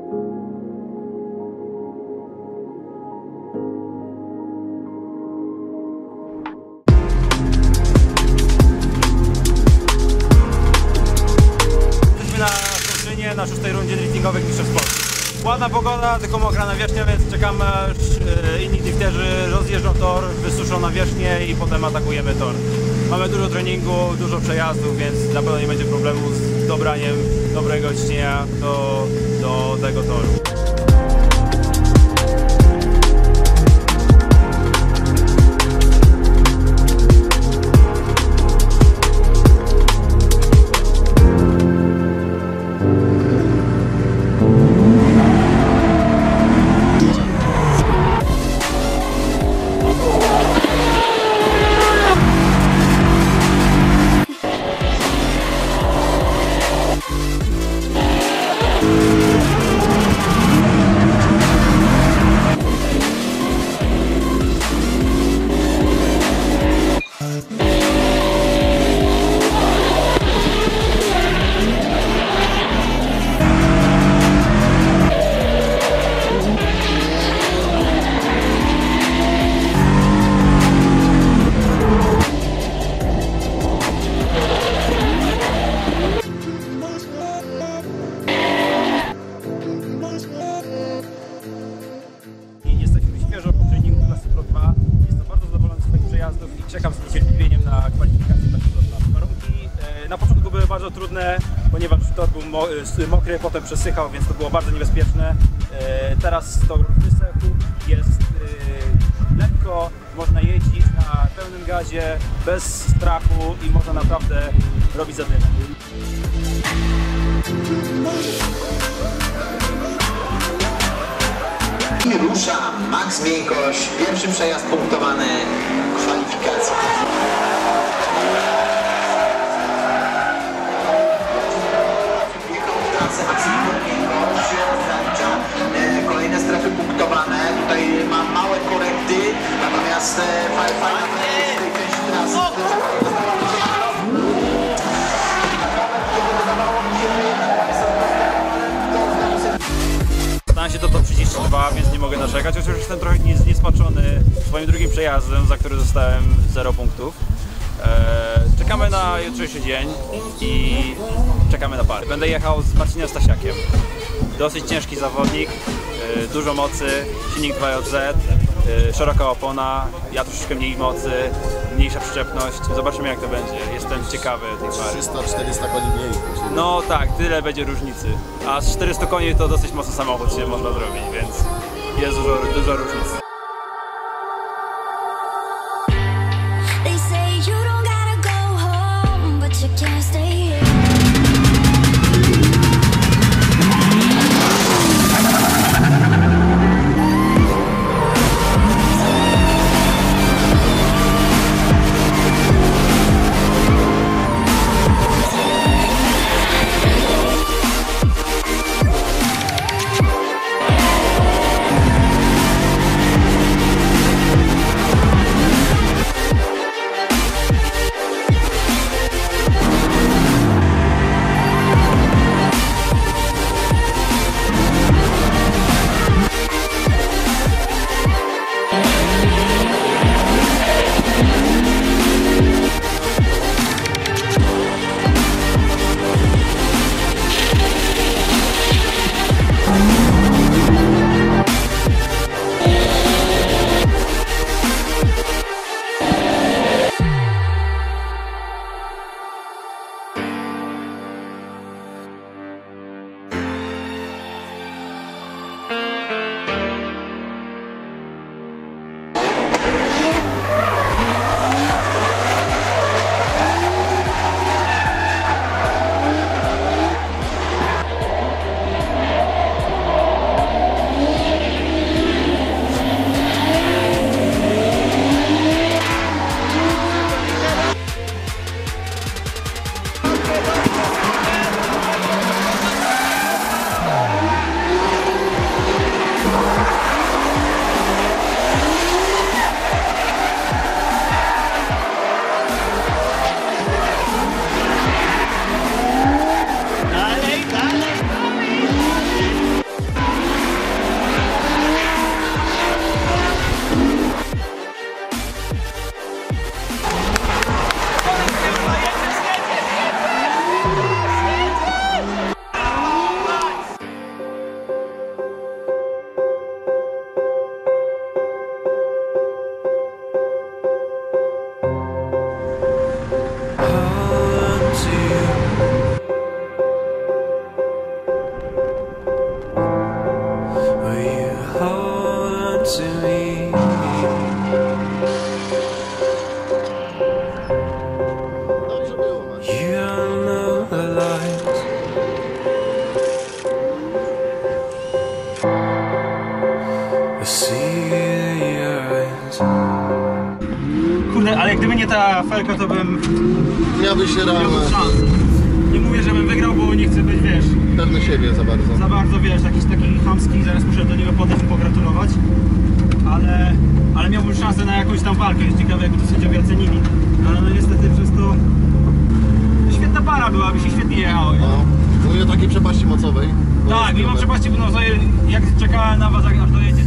Na 6. rundzie driftingowych mistrzostw Polski. Ładna pogoda, tylko mokra nawierzchnia, więc czekamy, aż inni drifterzy rozjeżdżą tor, wysuszą nawierzchnię i potem atakujemy tor. Mamy dużo treningu, dużo przejazdów, więc na pewno nie będzie problemu z dobraniem dobrego ciśnienia do tego toru. I czekam z niecierpliwieniem na kwalifikację dla warunki. Na początku były bardzo trudne, ponieważ tor był mokry, potem przesychał, więc to było bardzo niebezpieczne. Teraz tor wysechł, jest lekko, można jeździć na pełnym gazie, bez strachu i można naprawdę robić zadymy. I rusza Max Miękoś, pierwszy przejazd punktowany, kwalifikacja. Wjechał w trasę Max Miękoś, zalicza kolejne strefy punktowane, tutaj ma małe korekty, natomiast fajna w tej części trasy. Stałem się to top 32, więc nie mogę narzekać, chociaż już jestem trochę niesmaczony swoim drugim przejazdem, za który dostałem 0 punktów. Czekamy na jutrzejszy dzień i czekamy na pary. Będę jechał z Marcinem Stasiakiem. Dosyć ciężki zawodnik, dużo mocy, silnik 2JZ, szeroka opona, ja troszeczkę mniej mocy, mniejsza przyczepność. Zobaczymy, jak to będzie. Jestem ciekawy tej pary. 300-400 koni mniej. No tak, tyle będzie różnicy. A z 400 koni to dosyć mocny samochód się można zrobić, więc jest dużo różnic. Ale gdyby nie ta felka, to bym Miałbyś miał realne, szansę. Nie mówię, żebym wygrał, bo nie chcę być, wiesz, pewny siebie za bardzo. za bardzo, wiesz, jakiś taki chamski, zaraz muszę do niego podejść i pogratulować. Ale miałbym szansę na jakąś tam walkę, jest ciekawe jakby to sędziowie ocenili. Ale no niestety przez to świetna para była, by się świetnie jechało. Nie? No, mówię o takiej przepaści mocowej. Tak, mimo przepaści, no, jak czekałem na was, aż dojedziecie